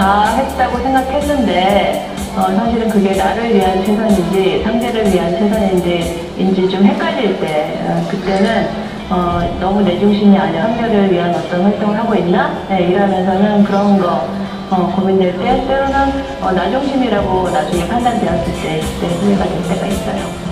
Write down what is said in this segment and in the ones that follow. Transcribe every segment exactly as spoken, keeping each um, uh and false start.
다 했다고 생각했는데 어, 사실은 그게 나를 위한 최선인지 상대를 위한 최선인지 인지 좀 헷갈릴 때 어, 그때는 어, 너무 내 중심이 아니라 상대를 위한 어떤 활동을 하고 있나? 네, 일하면서는 그런 거 어, 고민될 때 때로는 어, 나 중심이라고 나중에 판단되었을 때 그때 후회가 될 때가 있어요.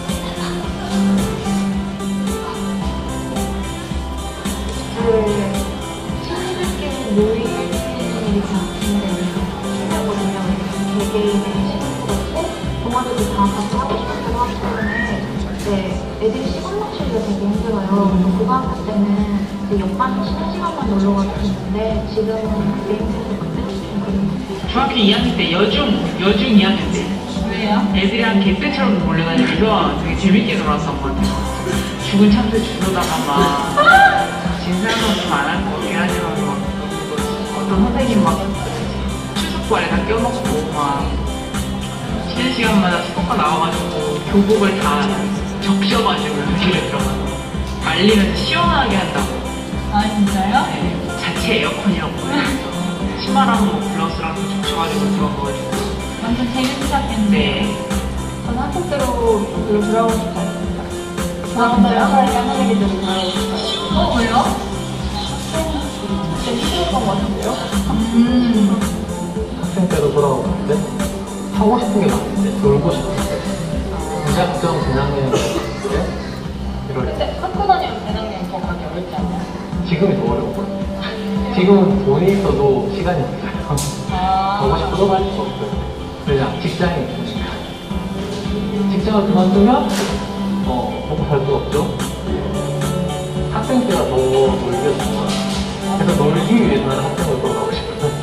놀이 일이 같은데 개개인의 시간도 있고 동아리도 다 같이 하고 싶었다고 하기 때문에 네, 애들이 시간 맞추기가 되게 힘들어요. 고등학교 때는 이제 옆반 쉬는 시간만 놀러 가도 됐는데 지금은 게임센터 그때는 좀 그런 중학교 이 학년 때 여중, 여중 이 학년 때 왜요? 애들이랑 개떼처럼 몰려다니면서 되게 재밌게 놀았던 것 같아요. 죽은 참새 주워다가 막 진상은 좀 안 할 거 같긴 하지만 막 어떤 선생님 막 추석발에 다 껴놓고 막 쉬는 시간마다 수업가 나와가지고 교복을 다 적셔가지고 교실에 들어가서 말리면서 시원하게 한다고. 아 진짜요? 네, 자체 에어컨이라고 해서 치마랑 뭐 블러스랑 적셔가지고 들어가가지고 완전 재밌었겠는데 네. 저는 학교 때로 별로 돌아오고 싶지 않습니다. 다음번에 선생님들이 돌아오고 싶어요. 어 왜요? 학생 힘들었던 것 같은데요? 음. 학생 때로 돌아오는데 하고 싶은 게 많은데 놀고 싶은데 무작정 배낭여행 때 이럴 때 근데 학교 다니면 배낭여행 더 가기 어렵지 않나요? 지금이 더 어려워. 지금은 돈이 있어도 시간이 없어요. 아, 가고 싶어도 갈 수가 없어요. 왜냐? 직장이 있으니까. 직장을 그만두면 어, 먹고 살 수가 없죠. 학생 때가 더 놀기가 좋아. 그래서 놀기 위해서는 학생을 돌아가고 싶어요.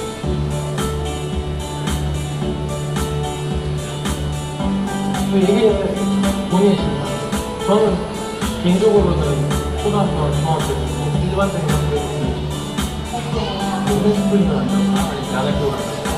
이게 본인의 신상. 저는 개인적으로는 초등학교, 중학교 때 일반적인 학교에서는 오pen 스쿨이면 안 되나? 아니면 야간교육을 안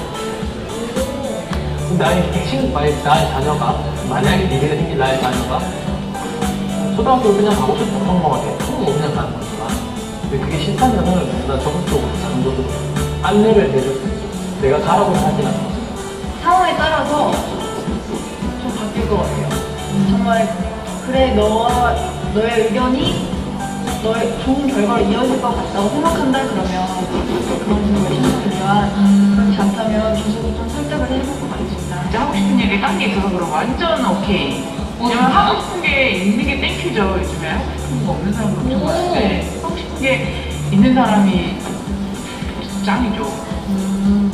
되나? 나의 친, 나의, 나의 자녀가, 만약에 미래에 생긴 나의 자녀가 초등학교를 그냥 가고 싶어, 평범하게. 뭐 그냥 가는 거지만. 근데 그게 싫다면은 나 적극적으로 장도도 안내를 해줄 수 있어. 내가 가라고 하진 않아. 상황에 따라서 좀 바뀔 것 같아요. 정말 그래 너 너의 의견이 너의 좋은 결과로 이어질 것 같다고 생각한다 그러면 그런 식으로 신청이지만 그렇지 않다면 계속 좀 설득을 해볼 것 같습니다. 진짜 하고 싶은 얘기 딴 게 있어서 그럼 완전 오케이. 왜냐면 하고 싶은 게 있는 게 땡큐죠. 요즘에 하고 싶은 거 없는 사람도 엄청 많은데 하고 싶은 게 있는 사람이 짱이죠. 음.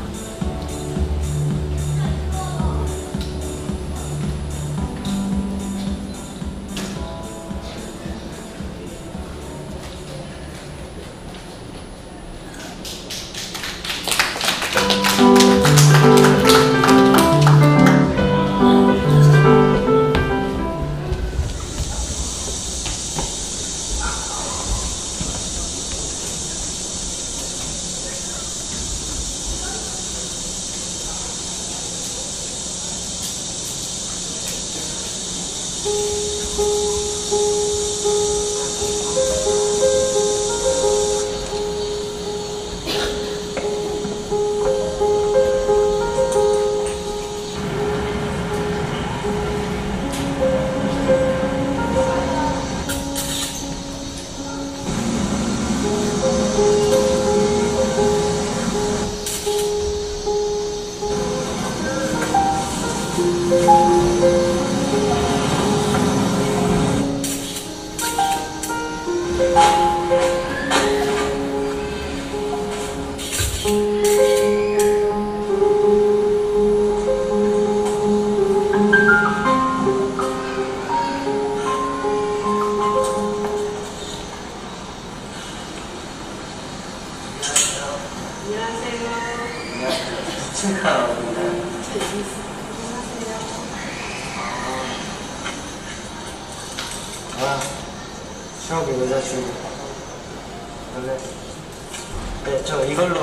아, 추억의 여자친구. 원래 네, 저 이걸로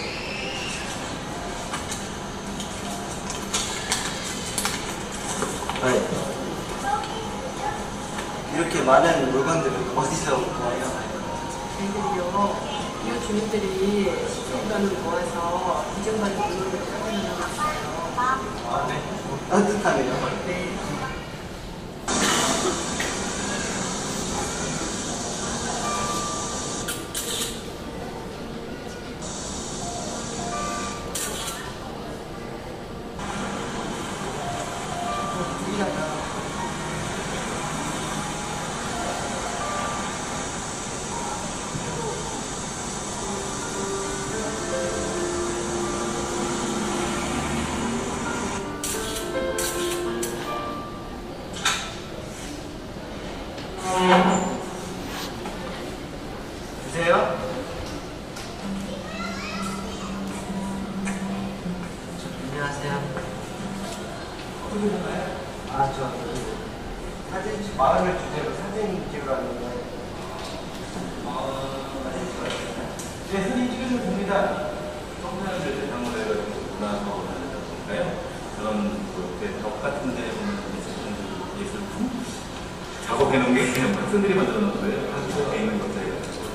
아니, 이렇게 많은 물건들을 어디서 구해요? 애들이요. 이웃 주민들이 시민단을 모아서 이정관 교육을 하는 거였어요. 아, 네. 따뜻하네요. 네. 드세요. 안녕하세요. 아, 저 사진 마음을 주제로 사진 찍으러 왔는데. 어, 사진 찍어요. 네, 사진 찍으시면 됩니다. 청소년들 대상으로 해가지고 문화사업을 하는 건가요? 그런 벽 같은 데 보면 예술품, 예술품? 작업해놓은 게 그냥 학생들이 만들어 놓은 거예요. 학교에 있는 것들이.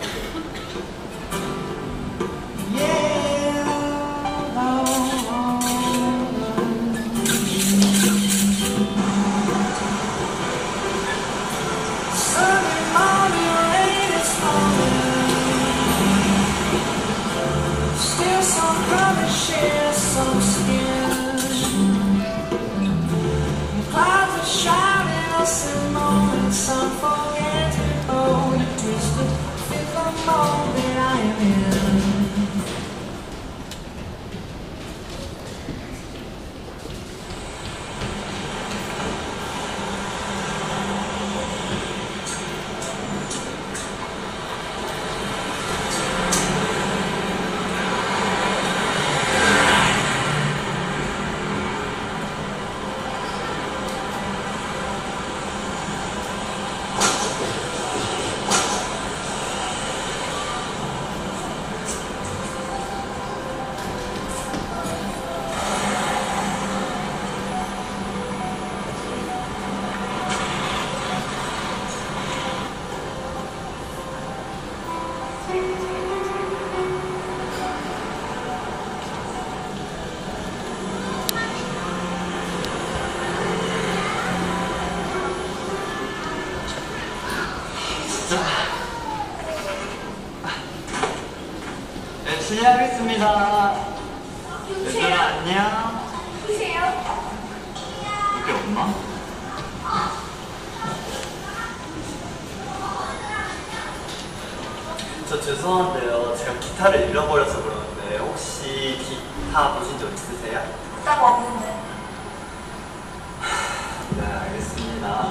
네, 실례하겠습니다. 얘들아, 안녕. 이게 엄마? 저 죄송한데요. 제가 기타를 잃어버려서 그러는데 혹시 기타 보신 적 있으세요? 딱 왔는데. 네, 알겠습니다.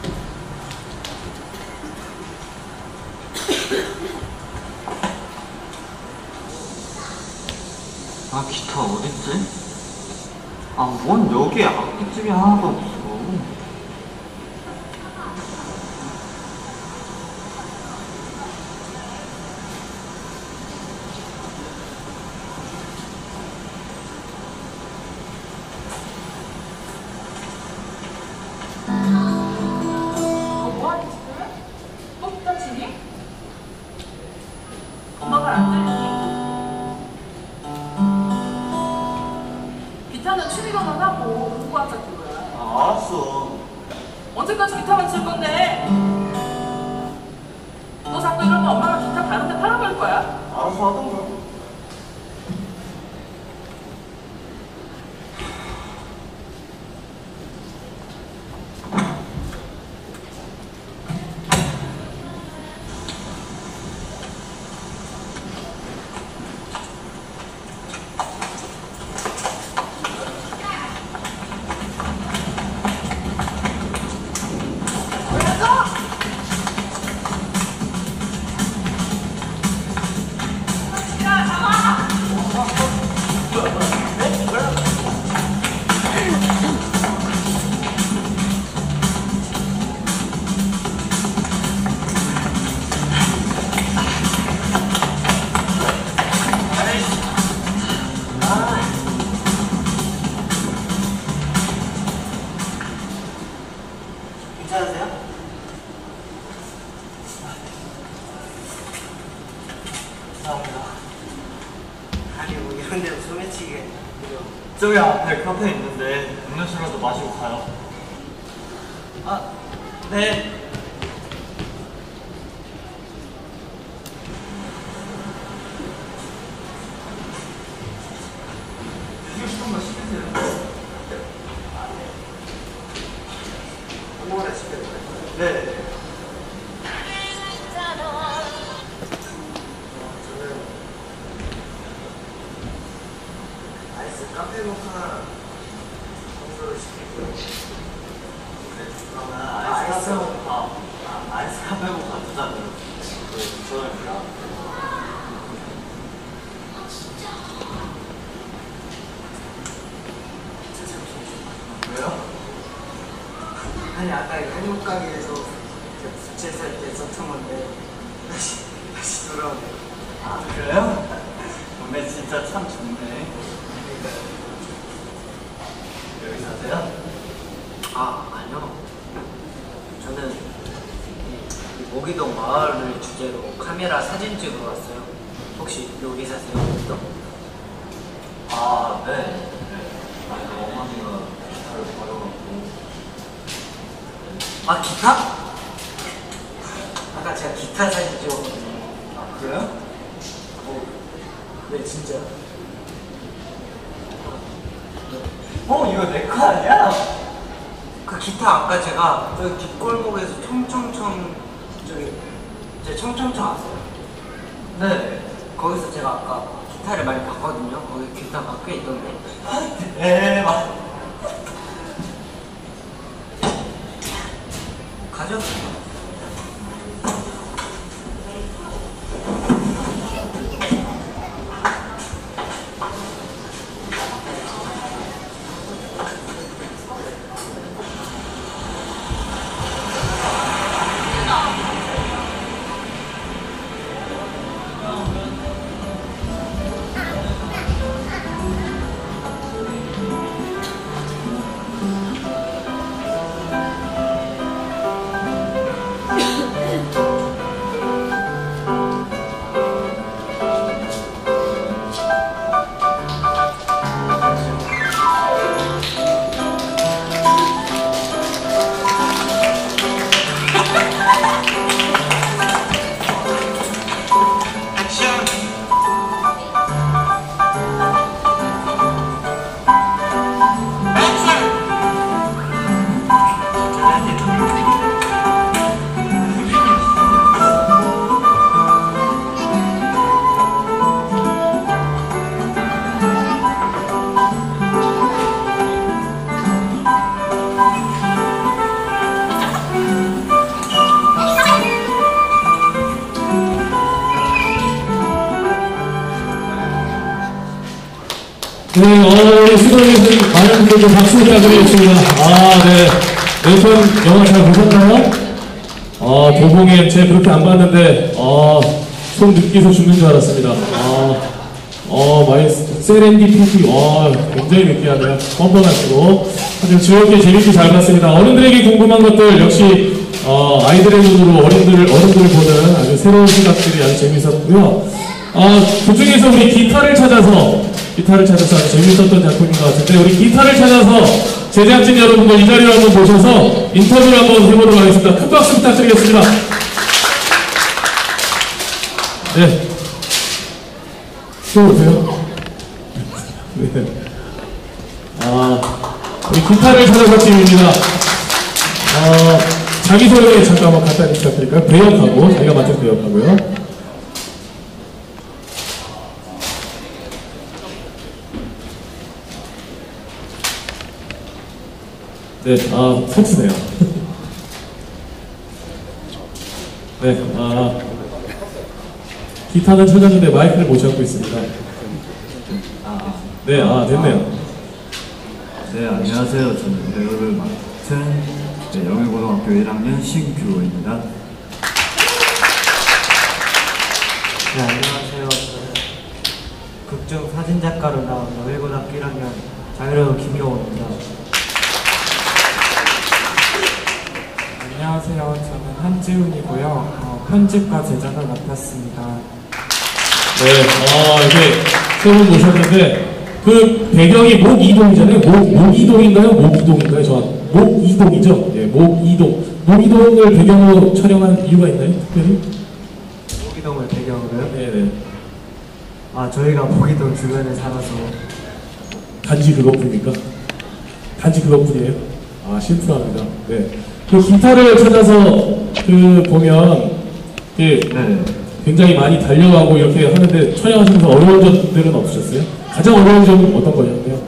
아, 기타 어딨지? 아, 뭔 여기에 악기집이 하나도 없어. 엄마가 안 들리니? 기타는 취미로만 하고 공부하자 그거야. 아, 감사합니다. 아니 뭐 이런 데서 소매치기가 있고요. 저기 앞에 카페 있는데 음료수라도 마시고 가요. 아, 네. 아무거나 시켜도 돼요? 네. 저는 아이스 카페 모카 정도를 시킬게요. 그러면 아, 아이스 아이스 카페 모카. 아, 아이스 카페 모카 두 잔으로. 네, 저는요. 왜요? 아니 아까 한국 가게에서 부채 살 때 썼던 건데 다시 다시 돌아오네. 아, 그래요? 근데 진짜 참 좋네. 여기 사세요? 아 아니요. 저는 이, 이 모기동 마을을 주제로 카메라 사진 찍으러 왔어요. 혹시 여기 사세요? 모기동? 아, 네. 네. 아니, 어머니가 기타를 버려갖고. 아 기타? 아까 제가 기타 사진 찍었거든요. 아, 그래요? 어, 네 진짜. 어, 이거 내 거 아니야? 그 기타 아까 제가 저기 뒷골목에서 청청청 저기 제 청청청 아세요? 네. 거기서 제가 아까 기타를 많이 봤거든요. 거기 기타가 꽤 있던데. 대박. 가져. 네, 어, 우리 수고해주신 많은 분들께 박수 부탁드리겠습니다. 아, 네. 네 편 영화 잘 보셨나요? 어, 도봉에 제 그렇게 안 봤는데, 어, 손 느끼서 죽는 줄 알았습니다. 아, 어, 많이 세렌디피티, 와, 굉장히 느끼하네요. 뻔뻔하시고. 아주 즐겁게 재밌게 잘 봤습니다. 어른들에게 궁금한 것들 역시, 어, 아이들의 눈으로 어른들, 어른들을 보는 아주 새로운 시각들이 아주 재밌었고요. 어, 그 중에서 우리 기타를 찾아서, 기타를 찾아서 아주 재밌었던 작품인 것 같은데, 우리 기타를 찾아서 제작진 여러분들 이 자리로 한번 모셔서 인터뷰를 한번 해보도록 하겠습니다. 큰 박수 부탁드리겠습니다. 네. 또 오세요. 네. 아, 우리 기타를 찾아서 팀입니다. 어, 자기소개 잠깐만 간단히 부탁드릴까요? 배역하고, 자기가 맡은 배역하고요. 네, 아, 속쓰네요. 네, 아, 기타는 찾았는데 마이크를 못 잡고 있습니다. 네, 아, 됐네요. 네, 안녕하세요. 저는 배우를 맡은 네, 영일고등학교 일 학년 신규호입니다. 네, 안녕하세요. 저는 극중 사진작가로 나온 영일고등학교 일 학년 장혜로 김효호입니다. 안녕하세요. 저는 한지훈이고요. 어, 편집과 제작을 맡았습니다. 네, 어, 이렇게 세 분 모셨는데, 그 배경이 목이동이잖아요. 목, 목이동인가요? 목이동인가요? 저 목이동이죠? 예, 목이동. 목이동을 배경으로 촬영한 이유가 있나요? 특별히? 모기동을 배경으로요? 네네. 아, 저희가 모기동 주변에 살아서. 단지 그것뿐입니까? 단지 그것뿐이에요? 아, 심플합니다. 네. 그 기타를 찾아서 그 보면, 그 네. 굉장히 많이 달려가고 이렇게 하는데 촬영하시면서 어려운 점들은 없으셨어요? 가장 어려운 점은 어떤 거였나요?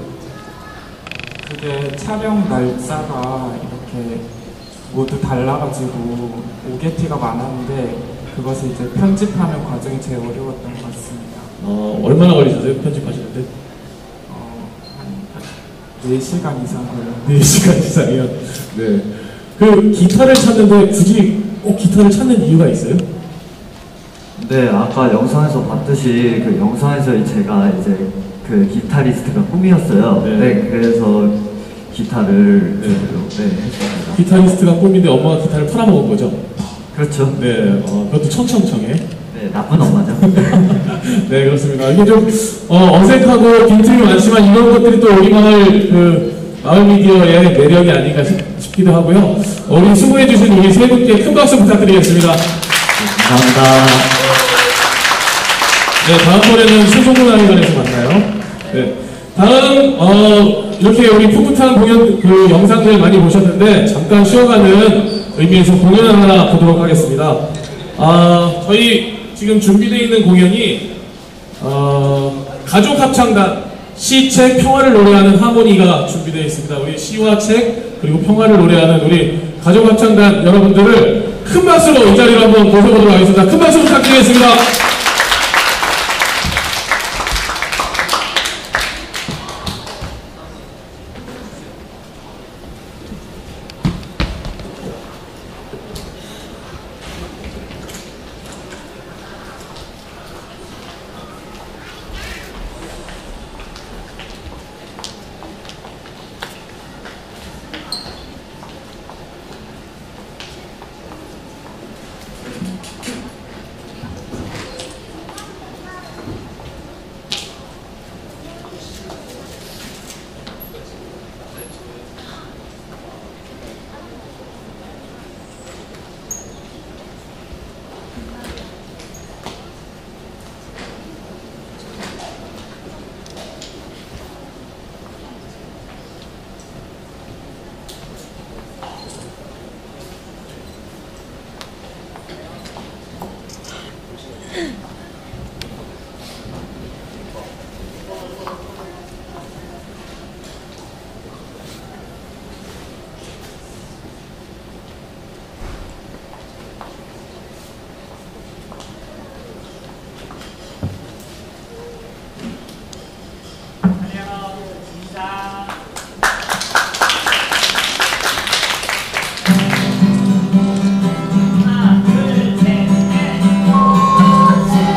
그게 촬영 날짜가 이렇게 모두 달라가지고 오게티가 많았는데 그것을 이제 편집하는 과정이 제일 어려웠던 것 같습니다. 어, 얼마나 걸리셨어요? 편집하시는데? 어, 한 네 시간 이상 걸렸는데. 네 시간 이상이요? 네. 그 기타를 찾는데 굳이 꼭 기타를 찾는 이유가 있어요? 네, 아까 영상에서 봤듯이 그 영상에서 제가 이제 그 기타리스트가 꿈이었어요. 네. 네, 그래서 기타를 네, 네, 했습니다. 기타리스트가 꿈인데 엄마가 기타를 팔아먹은 거죠? 그렇죠. 네, 어, 그것도 청청청해. 네, 나쁜 엄마죠. 네, 그렇습니다. 이게 좀 어, 어색하고 빈틈이 많지만 이런 것들이 또 우리 마을 그 마을 미디어의 매력이 아닌가 싶, 싶기도 하고요. 우리 수고해주신 우리 세 분께 큰 박수 부탁드리겠습니다. 감사합니다. 네, 다음번에는 세종문화회관에서 만나요. 네, 다음 어, 이렇게 우리 풋풋한 공연 그 영상들 많이 보셨는데 잠깐 쉬어가는 의미에서 공연 하나 보도록 하겠습니다. 아, 저희 지금 준비되어 있는 공연이 어, 가족 합창단 시책 평화를 노래하는 하모니가 준비되어 있습니다. 우리 시와 책 그리고 평화를 노래하는 우리 가족 합창단 여러분들을 큰 박수로 이 자리로 한번 모셔보도록 하겠습니다. 큰 박수 부탁드리겠습니다. 하나, 둘, 셋, 넷.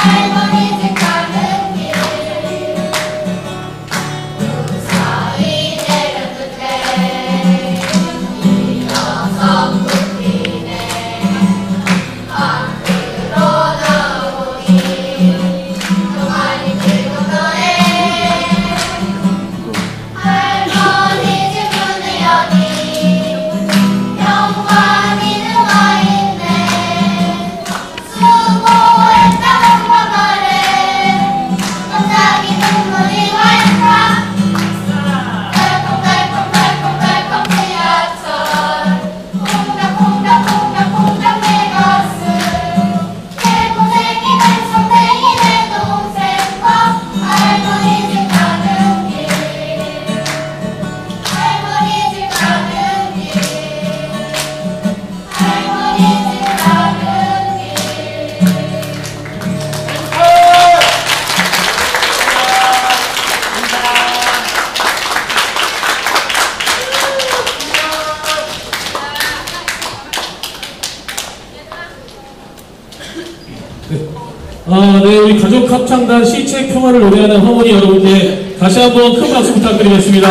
아, 네, 우리 가족 합창단 시책 평화를 노래하는 harmony 여러분께 다시 한번 큰 박수 부탁드리겠습니다. 아,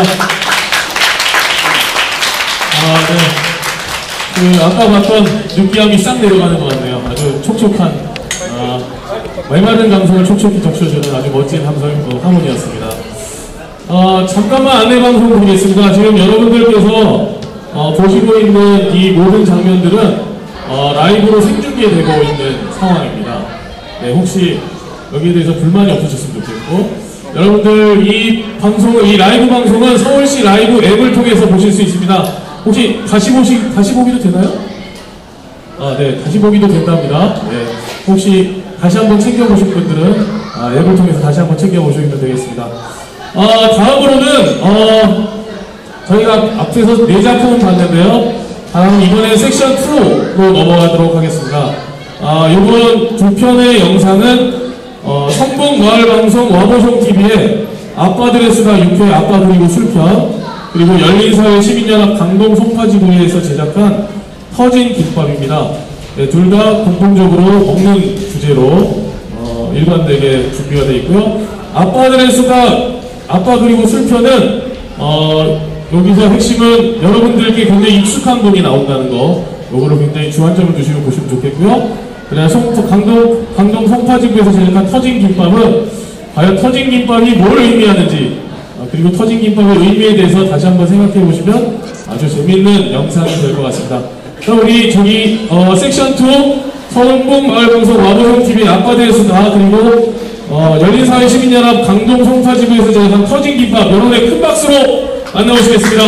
네. 그, 아까 봤던 느끼함이 싹 내려가는 것 같네요. 아주 촉촉한, 아, 메마른 감성을 촉촉히 적셔주는 아주 멋진 함성, 그, harmony였습니다. 아, 잠깐만 안내 방송 드리겠습니다. 지금 여러분들께서 어, 보시고 있는 이 모든 장면들은 어, 라이브로 생중계되고 있는 상황입니다. 네, 혹시 여기에 대해서 불만이 없으셨으면 좋겠고, 여러분들 이 방송을, 이 라이브 방송은 서울시 라이브 앱을 통해서 보실 수 있습니다. 혹시 다시 보시, 다시 보기도 되나요? 아, 네, 다시 보기도 된답니다. 네, 혹시 다시 한번 챙겨보실 분들은 아, 앱을 통해서 다시 한번 챙겨보시면 되겠습니다. 아, 다음으로는 어, 저희가 앞에서 네 작품을 봤는데요. 다음 이번에 섹션 이로 넘어가도록 하겠습니다. 아, 이번 두 편의 영상은 어, 성북마을방송 와보숑티비의 아빠들의 수다 육 회 아빠 그리고 술편, 그리고 열린사회 시민연합 강동 송파지구에서 제작한 터진 김밥입니다. 네, 둘 다 공통적으로 먹는 주제로 어, 일관되게 준비가 되어 있고요. 아빠들의 수다 아빠 그리고 술편은 어, 여기서 핵심은 여러분들께 굉장히 익숙한 곡이 나온다는 거, 요거를 굉장히 주안점을 두시고 보시면 좋겠고요. 그다음 송, 강동, 강동 송파지구에서 제작한 터진 김밥은 과연 터진 김밥이 뭘 의미하는지, 어, 그리고 터진 김밥의 의미에 대해서 다시 한번 생각해 보시면 아주 재밌는 영상이 될 것 같습니다. 그럼 우리 저기 어, 섹션 이 성북마을방송 와보숑티비 아빠들의 수다, 그리고 어, 열린사회 시민연합 강동 송파지구에서 제작한 터진 김밥, 여러분의 큰 박수로 만나보시겠습니다.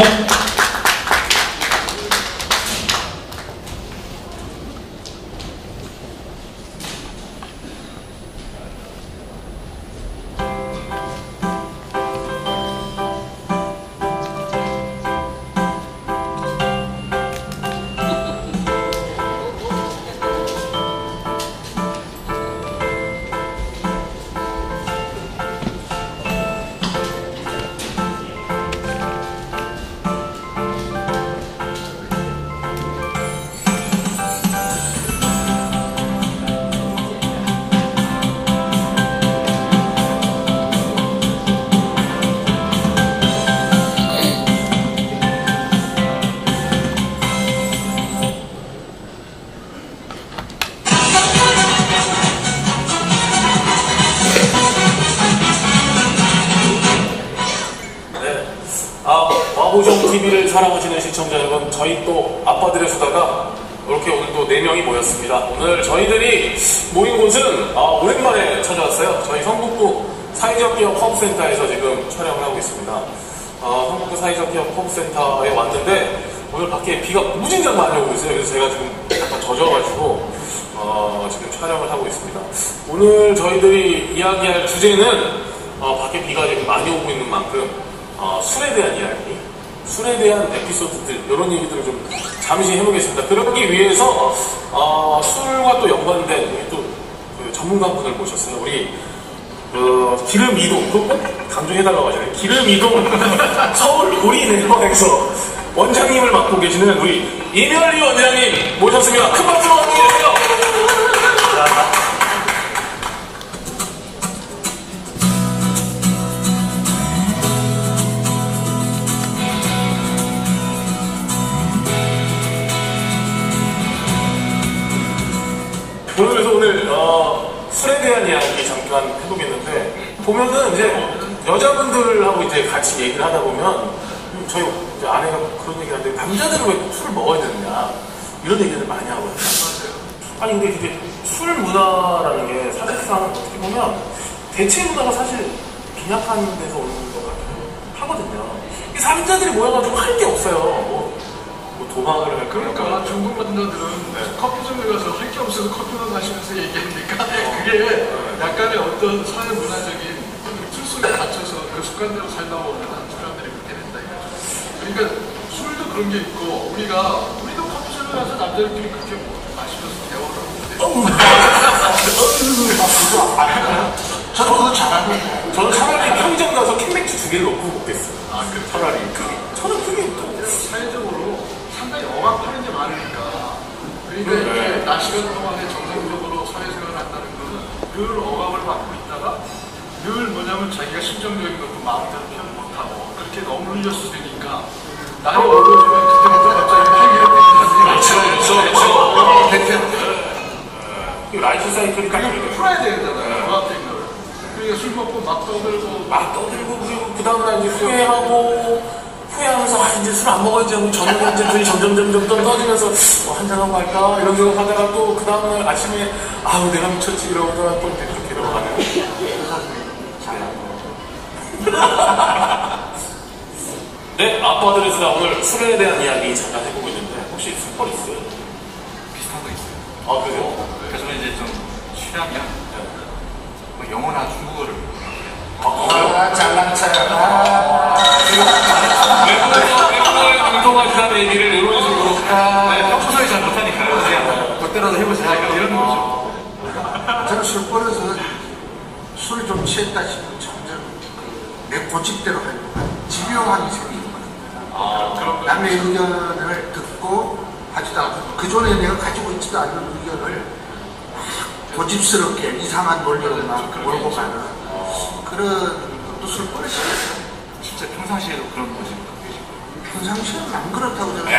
와보숑티비를 사랑하시는 시청자 여러분, 저희 또 아빠들의 수다가 이렇게 오늘 또 네 명이 모였습니다. 오늘 저희들이 모인 곳은 아, 오랜만에 찾아왔어요. 저희 성북구 사회적기업 허브센터에서 지금 촬영을 하고 있습니다. 아, 성북구 사회적기업 허브센터에 왔는데 오늘 밖에 비가 무진장 많이 오고 있어요. 그래서 제가 지금 약간 젖어가지고 어, 지금 촬영을 하고 있습니다. 오늘 저희들이 이야기할 주제는 어, 밖에 비가 지금 많이 오고 있는 만큼 어, 술에 대한 이야기, 술에 대한 에피소드들, 이런 얘기들을 좀 잠시 해보겠습니다. 그러기 위해서 어, 술과 또 연관된 또 그 전문가분을 모셨어요. 우리 어, 기름 이동, 그거 꼭 강조해달라고 하잖아요. 기름 이동 서울 고리네거에서 원장님을 맡고 계시는 우리 이멸리 원장님 모셨습니다. 큰 박수로 환영해주세요. 잠깐 해보겠는데, 보면은 이제 여자분들하고 이제 같이 얘기를 하다 보면, 저희 이제 아내가 그런 얘기 하는데, 남자들은 왜 꼭 술을 먹어야 되느냐, 이런 얘기를 많이 하거든요. 아니, 근데 이게 술 문화라는 게 사실상 어떻게 보면, 대체 문화가 사실 빈약한 데서 오는 것 같아요. 하거든요. 이 남자들이 모여가지고 할 게 없어요. 뭐, 뭐 도박을 할 그러니까 중국 남자들은 네. 커피점에 가서 할 게 없어서 커피만 마시면서 얘기하니까 그게 약간의 어떤 사회 문화적인 틀 속에 갇혀서 그 습관대로 살다 보면 사람들이 그렇게 된다 이거죠. 그러니까 술도 그런 게 있고 우리가 우리도 커피점에 가서 남자들끼리 그렇게 마시면서 대화를 하는데 저는 그거 잘하는데 저는 차라리 편의점 가서 캔맥주 두 개를 넣고 먹겠어요. 아, 그래. 차라리 그게 저는 그게 또 사회적으로 상당히 억압하는 게 많으니까 그러니까 네. 이게 낮 시간 동안에 정상적으로 사회생활을 한다는 거는 늘 억압을 받고 있다가 늘 뭐냐면 자기가 심정적인 것도 마음대로 표현 못하고 그렇게 너무 흘렸을 테니까 날이 어두워지면 그때부터 갑자기 팽이를 팽이를 그 라이프 사이클이 딱 그래요. 풀어야 되잖아요. 그 앞에 걸. 그러니까 술 먹고 막 떠들고 막 떠들고 그리고 그 다음날 이제 후회하고 후회하면서 아 이제 술 안 먹어야지 하고 저녁에 이제 눈이 점점 점점 또 떠지면서 어, 한잔하고 갈까 이런 생각 하다가 또 그 다음날 아침에 아우 내가 미쳤지 이러다가 또 이제 그렇게 들어가는 네, 아빠들에서 오늘 술에 대한 이야기 잠깐 해보고 있는데 혹시 술벌 있어요? 비슷한 거 있어요. 아 그래요? 그래서 저는 이제 좀 취향이야. 뭐 영어나 중국어를. 아, 잘난차야. 외국어에 운동한 얘기를 이런 식으로. 네, 평소에 잘 못하니까요. 그냥 그때라도 해보자. 이런 거죠. 저는 술 버려서 술을 좀 취했다 싶으면 점점 내 고집대로 하려고 집요함이 생기거든요. 아, 남의 의견을 듣고 하지도 않고 그 전에 내가 가지고 있지도 않는 의견을 고집스럽게 이상한 논리로 막 몰고 가는 그런 것도 술 버릇이에요. 진짜 평상시에도 그런 거지. 평상시에는 안 그렇다고 저는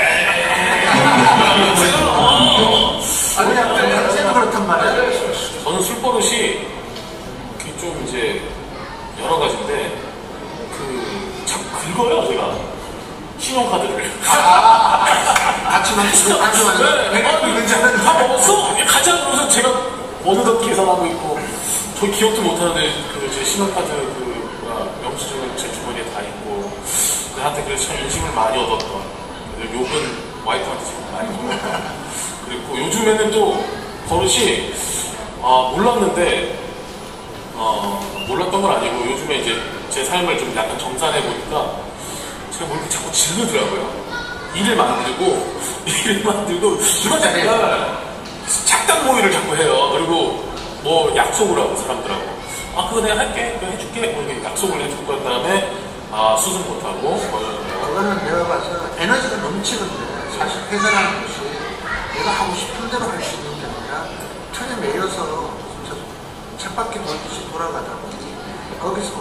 아니, 평상시에는 그렇단 말이야. 저는 술버릇이 좀 이제 여러 가지인데 그 자꾸 긁어요 제가 신용카드를. 같이 마시고 같이 마시고 내가 있는지 않는지 다 먹었어? 가자 그러면서 제가 어느덧 계산하고 있고 저 기억도 못하는데 그 제 신용카드 그 영수증을 제 주머니에 다 있고 그한테 그래서 참 인심을 많이 얻었던 욕은 와이프한테 지금 많이 얻었던 그리고 요즘에는 또 버릇이 아 몰랐는데 어, 몰랐던 건 아니고 요즘에 이제 제 삶을 좀 약간 정산해 보니까 제가 뭘 이렇게 자꾸 질르더라고요. 일을 만들고 일을 만들고 이거 잘해. 착각 모의를 자꾸 해요. 그리고 뭐 약속을 하고 사람들하고 아 그거 내가 할게 그거 해줄게 뭐 이렇게 약속을 해주고 그 다음에 아 수습 못하고 뭐 그거는 내가 봐서 에너지가 넘치는데 사실 회사라는 것이 내가 하고 싶은 대로 할 수 있는 게 아니라 틀에 매여서 진짜 쳇바퀴 돌듯이 돌아가다 보니 거기서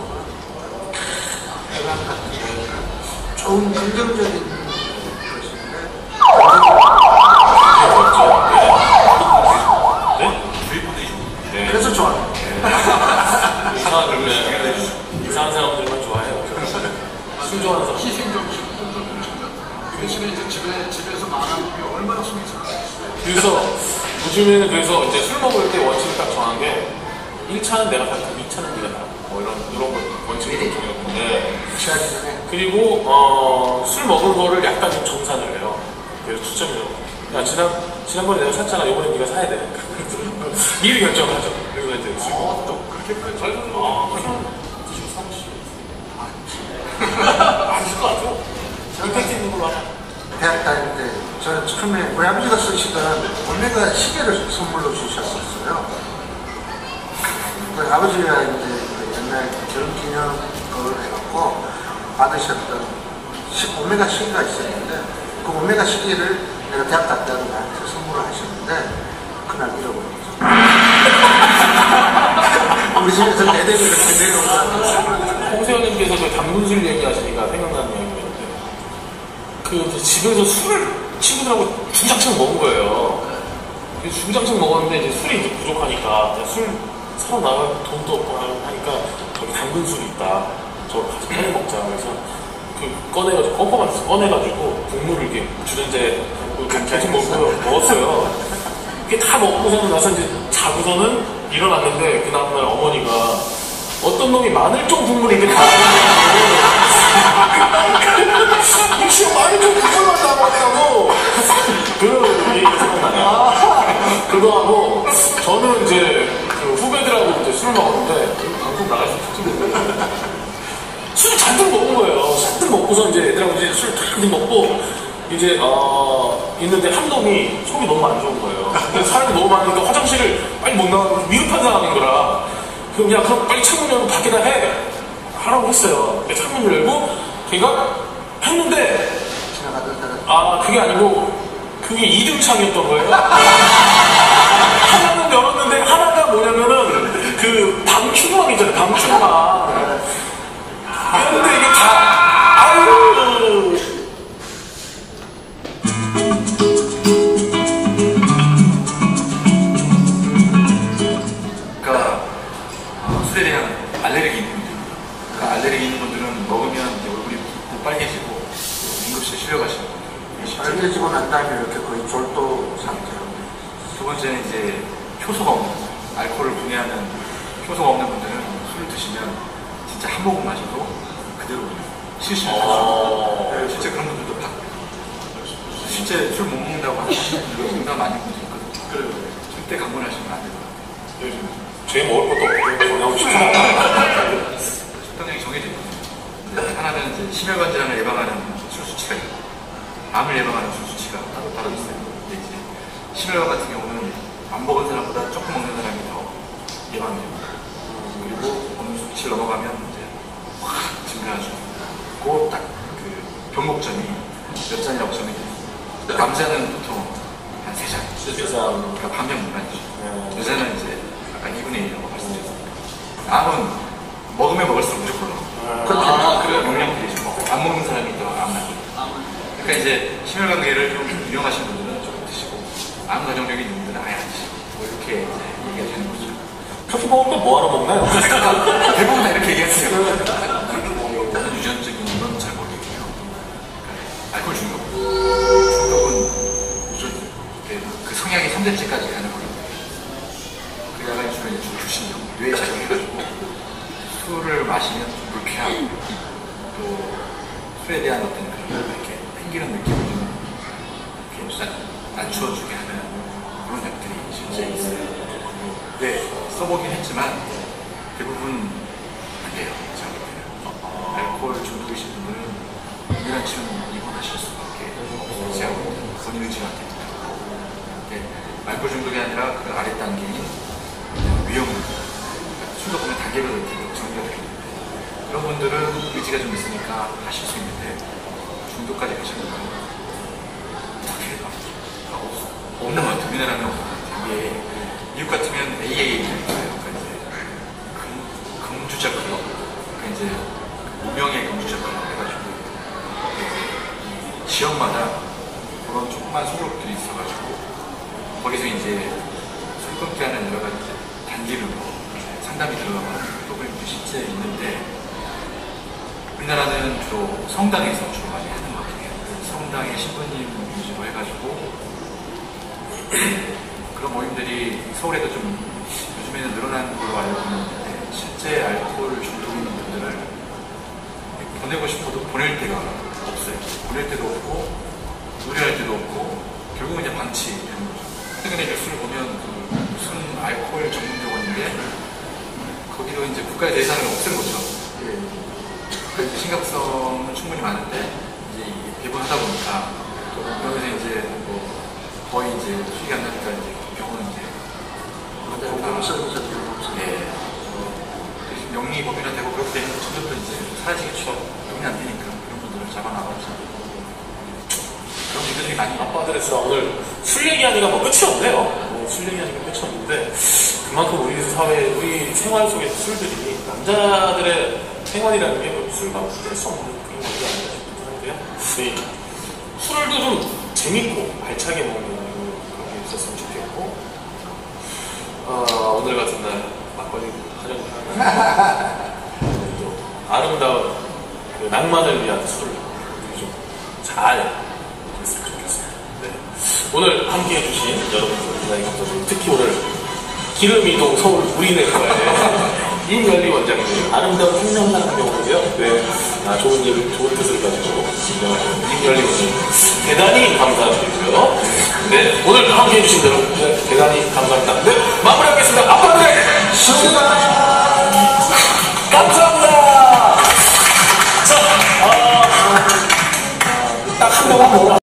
해방 같은 거 좋은 긍정적인 것인데 네? 그래서 좋아요. 이상한 그러면 이상한 사람들만 좋아해요. 술 좋아하는 사람. 희생정신, 그 대신에 이제 집에, 집에서 말하는 게 얼마나 숨이 차요. 그래서 요즘에는 그래서 이제 술 먹을 때 원칙을 딱 정한 게 일 차는 내가 갖고 이 차는 네가 나. 뭐 이런 이런 거 원칙을 좀 정해놓는데 그리고 어, 술 먹은 거를 약간 좀 정산을 해요. 그래서 추첨해요. 야 지난 지난번에 내가 샀잖아. 이번에 네가 사야 돼. 미리 결정을 하죠. 그리고 이제 술 먹어. 또 그렇게까지 잘 되는 거. 아, 그럼 아닐 것 같아요. 임팩트 있는 걸로 하자. 대학 다닐 때 저는 처음에 우리 아버지가 쓰시던 오메가 시계를 선물로 주셨었어요. 그 아버지가 이제 그 옛날 결혼 기념 그걸 해갖고 받으셨던 시, 오메가 시계가 있었는데 그 오메가 시계를 내가 대학 갔다가 나한테 선물을 하셨는데 그날 잃어버렸죠. 우리 집에서 대대로 이렇게 내려오다. 홍세현님께서 그 당분술 얘기하시니까 생각나는 이야기였는데 그 집에서 술을 친구들하고 중장창 먹은 거예요. 중장창 먹었는데 이제 술이 이제 부족하니까 술 사러 나가고 돈도 없고 하니까 저기 당근 술이 있다. 저 가서 꺼내 먹자. 그래서 그 꺼내가지고 껌껌하면서 꺼내가지고 국물을 이렇게 주전자에 계속 먹고 먹었어요. 이게 다 먹고서는 나서 이제 자고서는 일어났는데 그 다음날 어머니가 어떤 놈이 마늘종 국물을 이렇게 다 먹었냐고 혹시 마늘종 국물만 다 먹었다고 그 얘기가 생각나요. 그거 하고 저는 이제 그 후배들하고 이제 술을 먹었는데 방송 나갈 수 있을지 모르겠어요. 술 잔뜩 먹은 거예요. 잔뜩 먹고서 이제 애들하고 이제 술 잔뜩 먹고 이제 어 있는데 한 놈이 속이 너무 안 좋은 거예요. 근데 사람이 너무 많으니까 화장실을 빨리 못 나가고 위급한 상황인 거라. 그럼 야 그럼 빨리 창문 열고 밖에다 해 하라고 했어요. 창문 열고 걔가 했는데 아 그게 아니고 그게 이등창이었던 거예요. 하나는 열었는데 하나가 뭐냐면은 그 방충망 있잖아요. 방충망. 근데 이게 다 아유. 그러니까 어, 술에 대한 알레르기 있는 분들, 그러니까 알레르기 있는 분들은 먹으면 이제 얼굴이 붓고 빨개지고 응급실 실려가시는 분들. 빨개지고 난 다음에 이렇게 거의 졸도 상태로. 두 번째는 이제 효소가 없는, 알코올을 분해하는 효소가 없는 분들은 술을 드시면 진짜 한 모금 마셔도 그대로 실신을 하죠. 네, 실제 그런 분들도 봤고, 실제 술 못 먹는다고 하시는 분들도 농담 아닌 분들 있거든요. 그래요. 절대 강문하시면 안 될 것 같아요. 요즘 죄 먹을 것도 없고 전하고 싶지 않아요. 적당량이 정해져 있거든요. 하나는 이제 심혈관질환을 예방하는 술 수치가 있고, 암을 예방하는 술 수치가 따로 따로 있어요. 근데 이제 심혈관 같은 경우는 안 먹은 사람보다 조금 먹는 사람이 더 예방이 됩니다. 그리고 어느 수치를 넘어가면 이제 확 증가하죠. 그 딱 그 병목점이 몇 잔이라고 정해져 있어요. 남자는 보통 한 세 잔. 세 잔. 그러니까 반병 미만이죠. 네. 여자는 이제 아까 이분의 일이라고 말씀드렸습니다. 암은 먹으면 먹을수록 무조건 올라. 아, 그래요? 영양들이 좀 먹고 안 먹는 사람이 더 암 나고. 그러니까 이제 심혈관계를 좀 유용하신 분들은 조금 드시고 암 가정력이 있는 분들은 아예 안 드시고 뭐 이렇게 이제 얘기가 되는 거죠. 그렇게 먹을 건 뭐하러 먹나요? 대부분 다 이렇게 얘기하세요. 다른 유전적인 건 잘 모르겠고요. 그러니까 알코올 중독. 중독은 우선 그 성향이 삼 대째까지 가는 거예요. 그래야 주로 이제 주신경, 뇌에 작용해가지고 술을 마시면 불쾌하고 또 술에 대한 어떤 그런 이렇게 땡기는 느낌을 좀 이렇게 낮추어주게 하는 그런 약들이 실제 있어요. 네, 써보긴 했지만 대부분 안 돼요. 제가 볼 때는. 알코올 중독이신 분들은 은밀한 치료는 입원하실 수밖에 없어요. 제가 볼 때는 본인 의지가 안 됩니다. 근데 알코올 중독이 아니라 그 아래 단계인 위험물, 술도 보면 단계별로 이렇게 정리가 되어 있는데 그런 분들은 의지가 좀 있으니까 하실 수 있는데 중독까지 가시는 건 어떻게 없는 것 같아요. 우리나라는 없는 것 같아요. 이게 미국 같으면 에이에이라는 거예요. 그러니까 이제 금, 금주자 클럽, 그러니까 이제 무명의 금주자 클럽 해가지고 지역마다 그런 조그만 소그룹들이 있어가지고 거기서 이제 술 끊게 하는 여러 가지 단계로 상담이 들어가는 프로그램도 실제 있는데 우리나라는 주로 성당에서 주로 많이 하는 것 같아요. 성당의 신부님 위주로 해가지고 그런 모임들이 서울에도 좀 요즘에는 늘어나는 걸로 알고 있는데 실제 알코올 중독 있는 분들을 보내고 싶어도 보낼 데가 없어요. 보낼 데도 없고 의뢰할 데도 없고 결국은 이제 방치되는 거죠. 최근에 뉴스를 보면 그 무슨 알코올 전문병원인데 거기로 이제 국가의 예산을 없앤 거죠. 그 심각성은 충분히 많은데 이제 이게 배분하다 보니까 또 그러면서 이제 뭐 거의 이제 수익이 안 나니까 이제 병원은 이제 예, 명리 법인화 되고 그렇게 되는 점점도 이제 사라지겠죠. 돈이 안 되니까 그런 분들을 잡아나가죠. 그런 분들이 많이 아빠들의 진짜 오늘 술 얘기하니까 뭐 끝이 없네요. 뭐 술 얘기하니까 끝이 없는데 그만큼 우리 사회, 우리 생활 속의 술들이 남자들의 생활이라는 게 술과 뗄 수 없는 그런 것이 아닌가 싶은데요. 네. 술도 좀 재밌고 알차게 먹는 그런 게 있었으면 좋겠고 어, 오늘 같은 날 막 막걸리 하려고 좀 아름다운 그 낭만을 위한 술을 좀잘 했으면 좋겠습니다. 네. 오늘 함께 해주신 여러분들 대단히 감사드리고 특히 오늘 기름이동 서울 우리내과의 임열리 원장님 아름다운 생명날 한명으로요. 네, 아, 좋은 일, 좋은 뜻을 가지고 진정하신 임열리 원장님 대단히 감사드리고요. 네, 오늘 함께 해주신 여러분